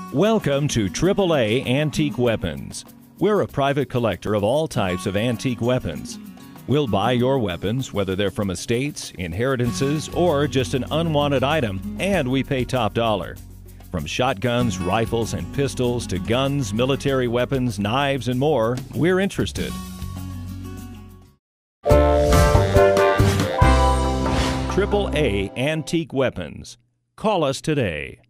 Welcome to AAA Antique Weapons. We're a private collector of all types of antique weapons. We'll buy your weapons, whether they're from estates, inheritances, or just an unwanted item, and we pay top dollar. From shotguns, rifles, and pistols to guns, military weapons, knives, and more, we're interested. AAA Antique Weapons. Call us today.